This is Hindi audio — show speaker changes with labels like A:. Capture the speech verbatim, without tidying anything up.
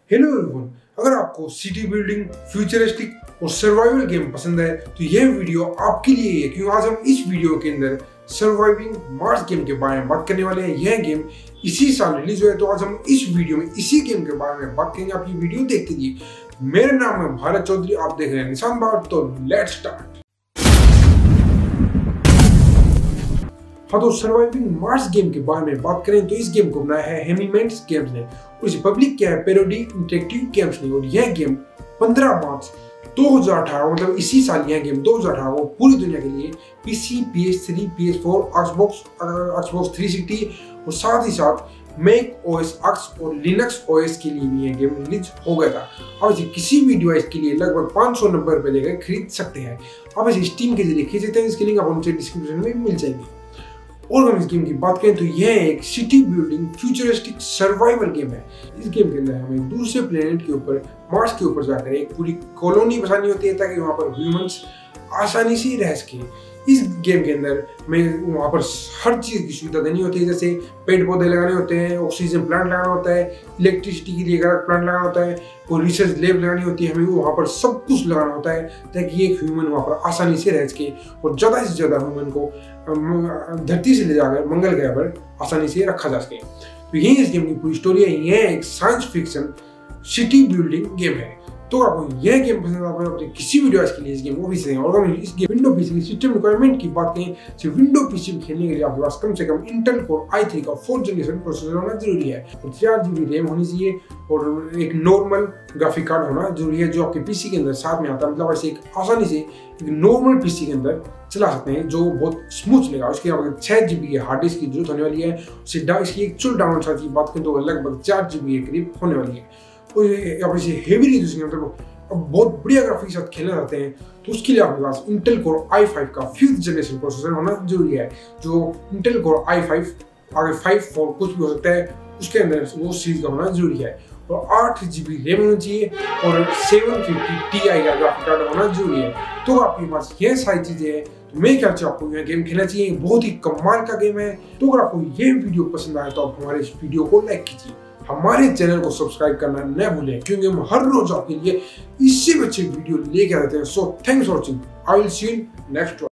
A: हेलो एवरीवन, अगर आपको सिटी बिल्डिंग, फ्यूचरिस्टिक और सर्वाइवल गेम पसंद है तो यह वीडियो आपके लिए है, क्योंकि आज हम इस वीडियो के अंदर सर्वाइविंग मार्स गेम के बारे में बात करने वाले हैं। यह गेम इसी साल रिलीज हुआ है, तो आज हम इस वीडियो में इसी गेम के बारे में बात करेंगे। आप ये वीडियो देखते रहिए। मेरा नाम है भारत चौधरी, आप देख रहे हैं निशान बार। तो लेट्स स्टार्ट। हाँ, तो सर्वाइविंग मार्स गेम के बारे में बात करें तो इस गेम को बनाया है हेमीमेंट्स गेम्स ने और इसे पब्लिक किया है पैरोडी इंटरेक्टिव गेम्स ने। और यह गेम पंद्रह मार्च दो हज़ार अठारह मतलब इसी साल यह गेम दो हज़ार अठारह को पूरी दुनिया के लिए PC, P S three, P S four, Xbox, Xbox three sixty और साथ ही साथ मैक ओएस एक्स और लिनक्स ओएस के लिए भी यह गेम रिलीज हो गया था। अब इसे किसी भी डिवाइस के लिए लगभग पाँच सौ नब्बे रुपए देकर खरीद सकते हैं। अब इसे स्टीम के जरिए खरीद सकते हैं। इसके लिंक आपको नीचे डिस्क्रिप्शन में मिल जाएगी। और हम इस गेम की बात करें तो यह एक city building futuristic survival game है। इस गेम के अंदर हमें दूसरे प्लेनेट के ऊपर, मार्स के ऊपर जाकर एक पूरी कॉलोनी बसानी होती है ताकि वहाँ पर ह्यूमंस आसानी से रह सके। इस गेम के अंदर में वहाँ पर हर चीज़ की सुविधा देनी होती है, जैसे पेड़ पौधे लगाने होते हैं, ऑक्सीजन प्लांट लगाना होता है, इलेक्ट्रिसिटी के लिए प्लांट लगाना होता है, और रिसर्च लैब लगानी होती है। हमें वहाँ पर सब कुछ लगाना होता है ताकि एक ह्यूमन वहाँ पर आसानी से रह सके और ज़्यादा से ज़्यादा ह्यूमन को धरती से ले जाकर मंगल ग्रह पर आसानी से रखा जा सके। तो यही इस गेम की पूरी स्टोरी है। यह एक science fiction city building game है। तो आपको यह गेम पसंद आता है अपने किसी भी डिवाइस के लिए इस गेम को भी सही। और अगर इस गेम विंडो पीसी की सिस्टम रिक्वायरमेंट की बात करें तो विंडो पीसी में खेलने के लिए आपके पास कम से कम इंटेल कोर आई थ्री का फोर्थ जनरेशन प्रोसेसर होना जरूरी है, और चार जीबी रैम होनी चाहिए, और एक नॉर्मल ग्राफिक कार्ड होना जरूरी है जो आपके पीसी के अंदर साथ में आता है। मतलब ऐसे एक आसानी से एक नॉर्मल पीसी के अंदर चला सकते हैं जो बहुत स्मूथ चलेगा। उसके आपको छह जीबी की हार्ड डिस्क की जरूरत होने वाली है। इसकी एक्चुअल डाउनलोड चार्ज की बात करें तो लगभग चार जीबी के करीब होने वाली है। और आप इसे हेवी रिजोल्यूशन मतलब अब बहुत बढ़िया ग्राफिक्स के साथ खेलना चाहते हैं तो उसके लिए आपके पास इंटेल कोर आई फाइव का फिफ्थ जनरेशन प्रोसेसर होना जरूरी है। जो इंटेल कोर आई फाइव आगे फाइव फोर कुछ भी हो सकता है, उसके अंदर वो सीरीज का होना जरूरी है। और आठ जीबी रैम होनी चाहिए और सेवन फिफ्टी टी आई का ग्राफिक कार्ड होना जरूरी है। तो आपके पास ये सारी चीजें हैं तो मेरे ख्याल से आपको यह गेम खेलना चाहिए। बहुत ही कमाल का गेम है। तो अगर आपको ये वीडियो पसंद आए तो आप हमारे इस वीडियो को लाइक कीजिए, हमारे चैनल को सब्सक्राइब करना न भूलें, क्योंकि हम हर रोज आपके लिए इससे अच्छे वीडियो लेके आते हैं। So thanks for watching. I will see you next one.